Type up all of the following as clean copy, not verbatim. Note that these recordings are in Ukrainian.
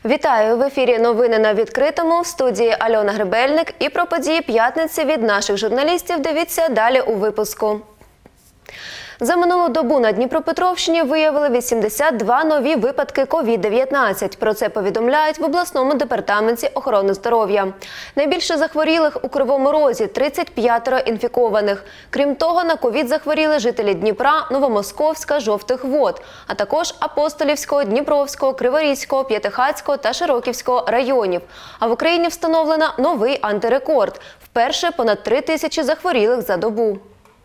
Вітаю! В ефірі новини на відкритому, в студії Альона Гребельник, і про події п'ятниці від наших журналістів дивіться далі у випуску. За минулу добу на Дніпропетровщині виявили 82 нові випадки COVID-19. Про це повідомляють в обласному департаменті охорони здоров'я. Найбільше захворілих у Кривому Розі – 35 інфікованих. Крім того, на ковід захворіли жителі Дніпра, Новомосковська, Жовтих Вод, а також Апостолівського, Дніпровського, Криворізького, П'ятихатського та Широківського районів. А в Україні встановлено новий антирекорд – вперше понад 3 тисячі захворілих за добу.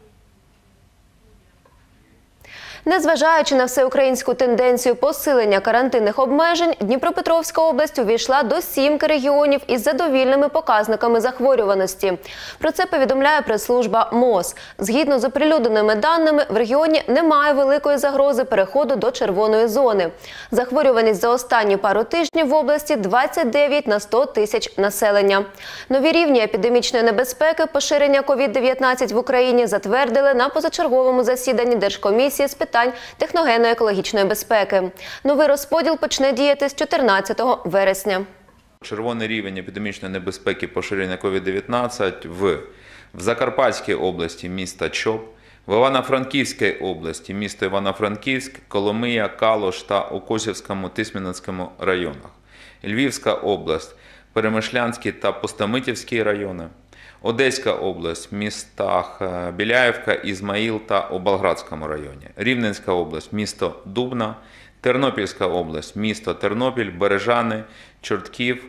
Незважаючи на всеукраїнську тенденцію посилення карантинних обмежень, Дніпропетровська область увійшла до 7 регіонів із задовільними показниками захворюваності. Про це повідомляє прес-служба МОЗ. Згідно з оприлюдненими даними, в регіоні немає великої загрози переходу до червоної зони. Захворюваність за останні пару тижнів в області – 29 на 100 тисяч населення. Нові рівні епідемічної небезпеки поширення COVID-19 в Україні затвердили на позачерговому засіданні Держкомісії з питань техногенно-екологічної безпеки. Новий розподіл почне діяти з 14 вересня. Червоний рівень епідемічної небезпеки поширення COVID-19 в Закарпатській області міста Чоп, в Івано-Франківській області місто Івано-Франківськ, Коломия, Калуш та у Косівському, Тисменецькому районах. Львівська область, Перемишлянський та Пустомитівський райони. Одеська область в містах Біляївка, Ізмаїл та у Болградському районі. Рівненська область – місто Дубна. Тернопільська область – місто Тернопіль, Бережани, Чортків.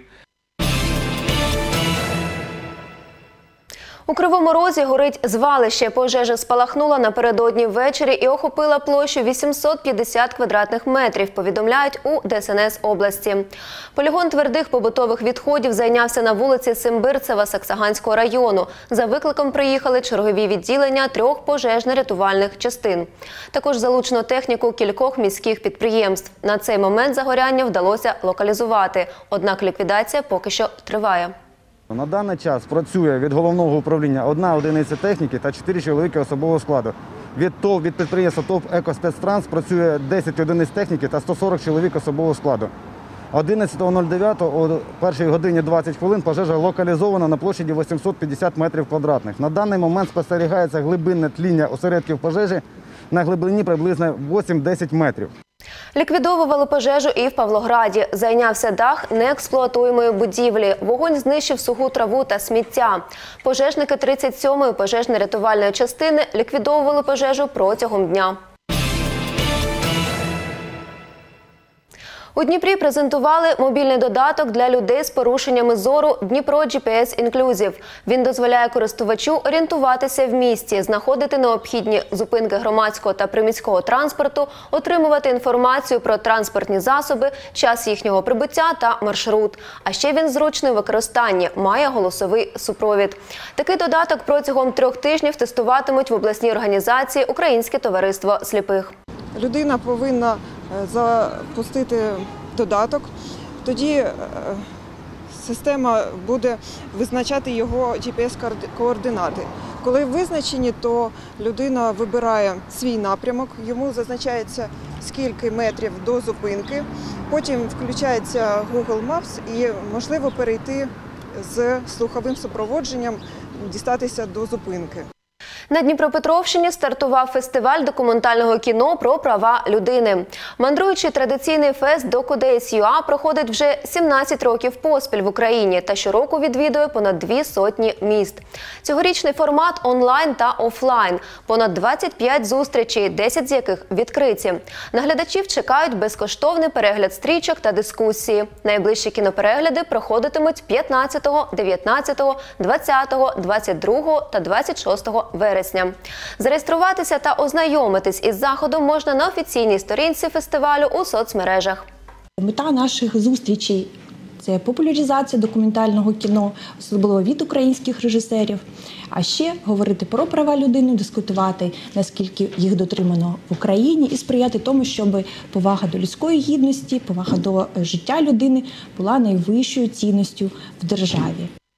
У Кривому Розі горить звалище. Пожежа спалахнула напередодні ввечері і охопила площу 850 квадратних метрів, повідомляють у ДСНС області. Полігон твердих побутових відходів зайнявся на вулиці Симбирцева Саксаганського району. За викликом приїхали чергові відділення 3 пожежно-рятувальних частин. Також залучено техніку кількох міських підприємств. На цей момент загоряння вдалося локалізувати, однак ліквідація поки що триває. На даний час працює від головного управління 1 одиниця техніки та 4 чоловіки особового складу. Від підприємства ТОВ «Екоспецтранс» працює 10 одиниць техніки та 140 чоловік особового складу. 11.09 о 1 годині 20 хвилин пожежа локалізована на площі 850 метрів квадратних. На даний момент спостерігається глибинне тління осередків пожежі на глибині приблизно 8-10 метрів. Ліквідовували пожежу і в Павлограді. Зайнявся дах неексплуатуємої будівлі. Вогонь знищив суху траву та сміття. Пожежники 37-ї пожежно-рятувальної частини ліквідовували пожежу протягом дня. У Дніпрі презентували мобільний додаток для людей з порушеннями зору «Дніпро GPS Inclusive». Він дозволяє користувачу орієнтуватися в місті, знаходити необхідні зупинки громадського та приміського транспорту, отримувати інформацію про транспортні засоби, час їхнього прибуття та маршрут. А ще він зручний у використанні, має голосовий супровід. Такий додаток протягом 3 тижнів тестуватимуть в обласній організації «Українське товариство сліпих». Людина повинна запустити додаток, тоді система буде визначати його GPS-координати. Коли визначені, то людина вибирає свій напрямок, йому зазначається скільки метрів до зупинки, потім включається Google Maps і можливо перейти з слуховим супроводженням, дістатися до зупинки. На Дніпропетровщині стартував фестиваль документального кіно про права людини. Мандруючий традиційний фест «Docu-Days.ua» проходить вже 17 років поспіль в Україні та щороку відвідує понад 200 міст. Цьогорічний формат онлайн та офлайн. Понад 25 зустрічей, 10 з яких відкриті. На глядачів чекають безкоштовний перегляд стрічок та дискусії. Найближчі кіноперегляди проходитимуть 15, 19, 20, 22 та 26 вересня. Зареєструватися та ознайомитись із заходом можна на офіційній сторінці фестивалю у соцмережах. Мета наших зустрічей – це популяризація документального кіно, особливо від українських режисерів. А ще говорити про права людини, дискутувати, наскільки їх дотримано в Україні, і сприяти тому, щоб повага до людської гідності, повага до життя людини була найвищою цінністю в державі.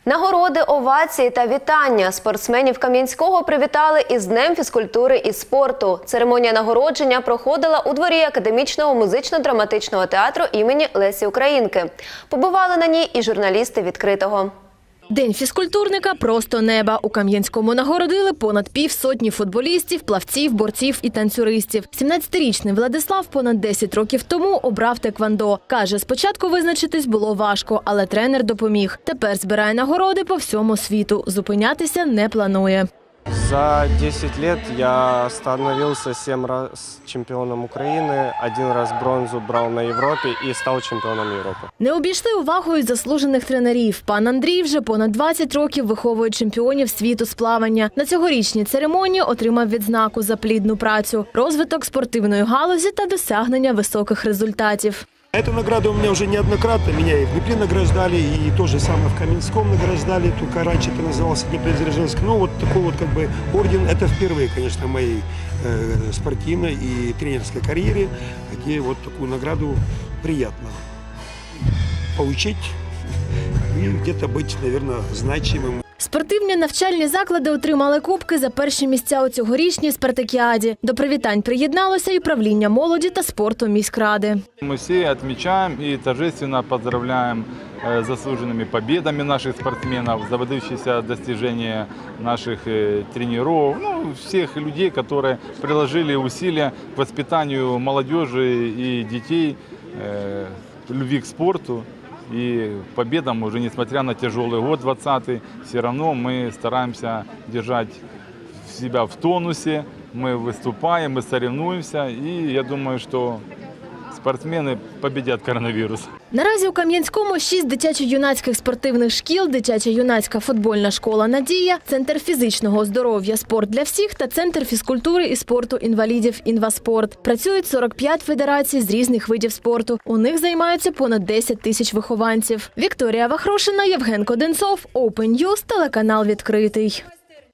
Нагороди, овації та вітання. Спортсменів Кам'янського привітали із Днем фізкультури і спорту. Церемонія нагородження проходила у дворі Академічного музично-драматичного театру імені Лесі Українки. Побували на ній і журналісти «Відкритого». День фізкультурника – просто неба. У Кам'янському нагородили понад півсотні футболістів, плавців, борців і танцюристів. 17-річний Владислав понад 10 років тому обрав теквондо. Каже, спочатку визначитись було важко, але тренер допоміг. Тепер збирає нагороди по всьому світу. Зупинятися не планує. За 10 лет я становился 7 раз чемпионом Украины, 1 раз бронзу брал на Европе и стал чемпионом Европы. Не обійшли увагою заслужених тренерів. Пан Андрій вже понад 20 років виховує чемпіонів світу з плавання. На цьогорічній церемонії отримав відзнаку за плідну працю, розвиток спортивної галузі та досягнення високих результатів. Эту награду у меня уже неоднократно. Меня и в Днепре награждали, и то же самое в Каменском награждали. Только раньше это назывался Днепродзержинск. Но вот такой вот как бы орден, это впервые, конечно, в моей спортивной и тренерской карьере, где вот такую награду приятно получить и где-то быть, наверное, значимым. Спортивні навчальні заклади отримали кубки за перші місця у цьогорічній спартакіаді. До привітань приєдналося і правління молоді та спорту міськради. Мы все отмечаем и торжественно поздравляем заслуженными победами наших спортсменов, за выдающиеся достижения наших тренеров, всех людей, которые приложили усилия к воспитанию молодежи и детей, любви к спорту. И победам, уже несмотря на тяжелый год 20-й, все равно мы стараемся держать себя в тонусе, мы выступаем, мы соревнуемся, и я думаю, что спортсмени победять коронавірус. Наразі у Кам'янському 6 дитячо-юнацьких спортивних шкіл, дитячо-юнацька футбольна школа «Надія», Центр фізичного здоров'я «Спорт для всіх» та Центр фізкультури і спорту інвалідів «Інваспорт». Працюють 45 федерацій з різних видів спорту. У них займаються понад 10 тисяч вихованців. Вікторія Вахрошина, Євген Коденцов, Open News, телеканал «Відкритий».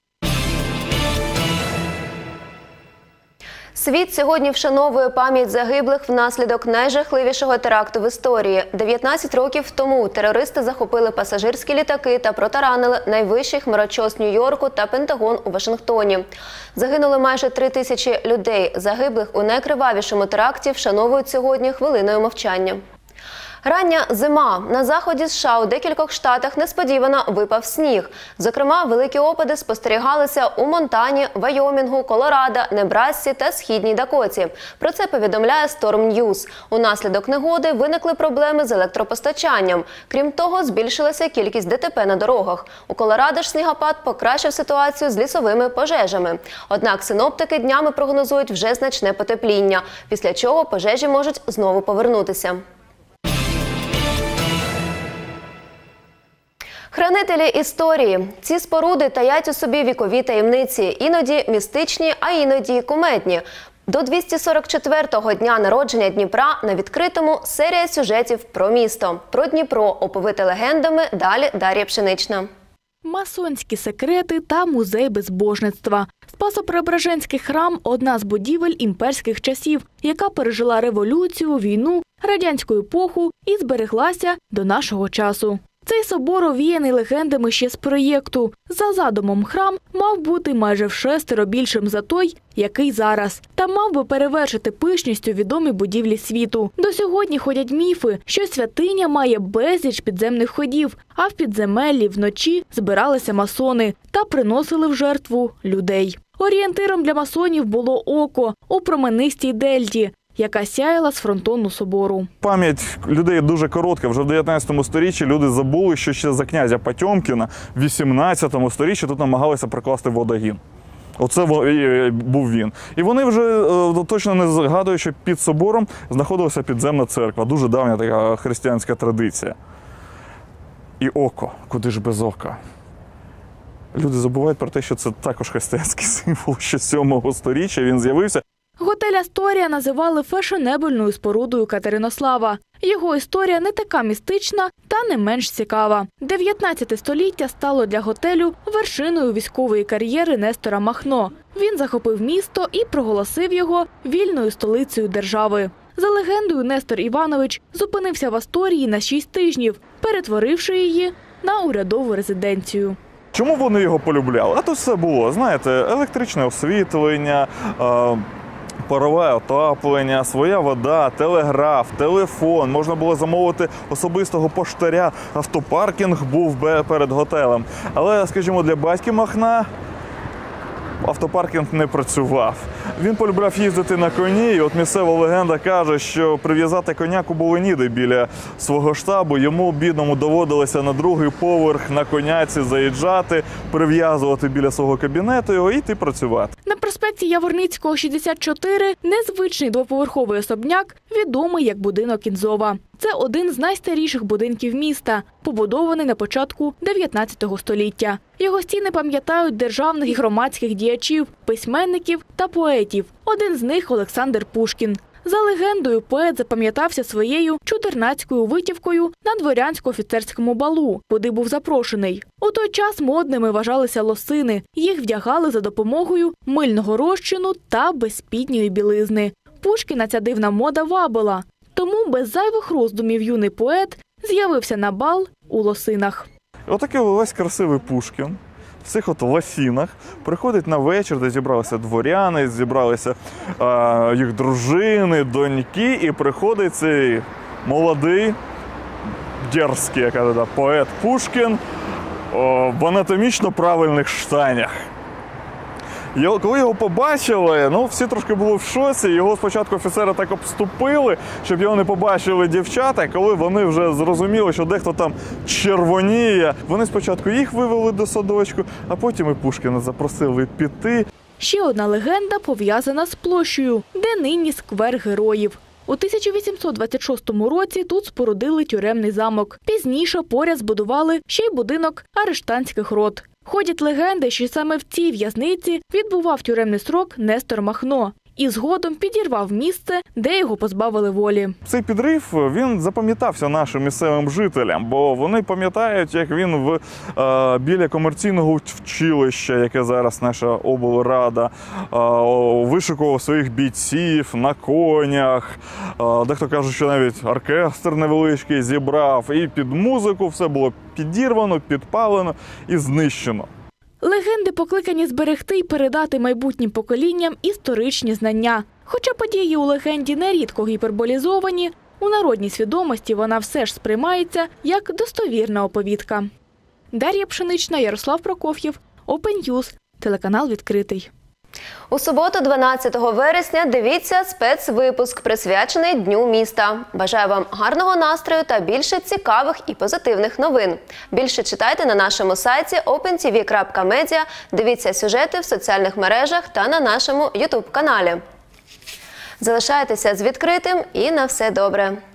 Світ сьогодні вшановує пам'ять загиблих внаслідок найжахливішого теракту в історії. 19 років тому терористи захопили пасажирські літаки та протаранили найвищий хмарочос Нью-Йорку та Пентагон у Вашингтоні. Загинули майже 3000 людей. Загиблих у найкривавішому теракті вшановують сьогодні хвилиною мовчання. Рання зима. На заході США у декількох штатах несподівано випав сніг. Зокрема, великі опади спостерігалися у Монтані, Вайомінгу, Колорадо, Небрассі та Східній Дакоті. Про це повідомляє Storm News. Унаслідок негоди виникли проблеми з електропостачанням. Крім того, збільшилася кількість ДТП на дорогах. У Колорадо ж снігопад покращив ситуацію з лісовими пожежами. Однак синоптики днями прогнозують вже значне потепління, після чого пожежі можуть знову повернутися. Хранителі історії. Ці споруди таять у собі вікові таємниці, іноді містичні, а іноді кумедні. До 244-го дня народження Дніпра на відкритому серія сюжетів про місто. Про Дніпро, оповите легендами, далі Дар'я Пшенична. Масонські секрети та музей безбожництва. Спасо-Преображенський храм – одна з будівель імперських часів, яка пережила революцію, війну, радянську епоху і збереглася до нашого часу. Цей собор овіяний легендами ще з проєкту. За задумом храм мав бути майже вшестеро більшим за той, який зараз. Та мав би перевершити пишністю відомі будівлі світу. До сьогодні ходять міфи, що святиня має безліч підземних ходів, а в підземеллі вночі збиралися масони та приносили в жертву людей. Орієнтиром для масонів було око у променистій дельті, яка сяяла з фронтону собору. Пам'ять людей дуже коротка. Вже в 19 сторіччі люди забули, що ще за князя Потьомкіна в 18 сторіччі тут намагалися прокласти водогін. Оце був він. І вони вже точно не згадують, що під собором знаходилася підземна церква. Дуже давня така християнська традиція. І око. Куди ж без ока? Люди забувають про те, що це також християнський символ. Ще 7 сторіччя він з'явився. Готель «Асторія» називали фешенебельною спорудою Катеринослава. Його історія не така містична та не менш цікава. 19 століття стало для готелю вершиною військової кар'єри Нестора Махно. Він захопив місто і проголосив його вільною столицею держави. За легендою, Нестор Іванович зупинився в Асторії на 6 тижнів, перетворивши її на урядову резиденцію. Чому вони його полюбляли? А тут все було, знаєте, електричне освітлення, парове отоплення, своя вода, телеграф, телефон. Можна було замовити особистого поштаря, автопаркінг був перед готелем. Але, скажімо, для батьки Махна автопаркінг не працював. Він полюбляв їздити на коні, і от місцева легенда каже, що прив'язати коня були ніде біля свого штабу. Йому, бідному, доводилося на другий поверх на коняці заїжджати, прив'язувати біля свого кабінету його і йти працювати. На проспекті Яворницького, 64, незвичний двоповерховий особняк, відомий як будинок Інзова. Це один з найстаріших будинків міста, побудований на початку 19 століття. Його стіни пам'ятають державних і громадських діячів, письменників та поетів. Один з них – Олександр Пушкін. За легендою, поет запам'ятався своєю чудернацькою витівкою на дворянсько-офіцерському балу, куди був запрошений. У той час модними вважалися лосини. Їх вдягали за допомогою мильного розчину та безспідньої білизни. Пушкіна ця дивна мода вабила. Тому без зайвих роздумів юний поет з'явився на бал у лосинах. Отакий весь красивий Пушкін в цих от лосінах приходить на вечір, де зібралися дворяни, зібралися їх дружини, доньки, і приходить цей молодий, дерзкий, як кажуть, поет Пушкін в анатомічно правильних штанях. Коли його побачили, всі трошки були в шоці. Його спочатку офіцери так обступили, щоб його не побачили дівчата. Коли вони вже зрозуміли, що дехто там червоніє, вони спочатку їх вивели до садочку, а потім і Пушкіна запросили піти. Ще одна легенда пов'язана з площею, де нині сквер героїв. У 1826 році тут спорудили тюремний замок. Пізніше поряд збудували ще й будинок арештантських рот. Ходять легенди, що саме в цій в'язниці відбував тюремний строк Нестор Махно і згодом підірвав місце, де його позбавили волі. Цей підрив, він запам'ятався нашим місцевим жителям, бо вони пам'ятають, як він біля комерційного училища, яке зараз наша облрада, вишикував своїх бійців на конях. Дехто каже, що навіть оркестр невеличкий зібрав, і під музику все було підірвано, підпалено і знищено. Легенди покликані зберегти і передати майбутнім поколінням історичні знання. Хоча події у легенді нерідко гіперболізовані, у народній свідомості вона все ж сприймається як достовірна оповідка. Дар'я Пшенична, Ярослав Прокоф'єв, Open News, телеканал «Відкритий». У суботу, 12 вересня, дивіться спецвипуск, присвячений Дню міста. Бажаю вам гарного настрою та більше цікавих і позитивних новин. Більше читайте на нашому сайті opentv.media, дивіться сюжети в соціальних мережах та на нашому YouTube-каналі. Залишайтеся з відкритим і на все добре!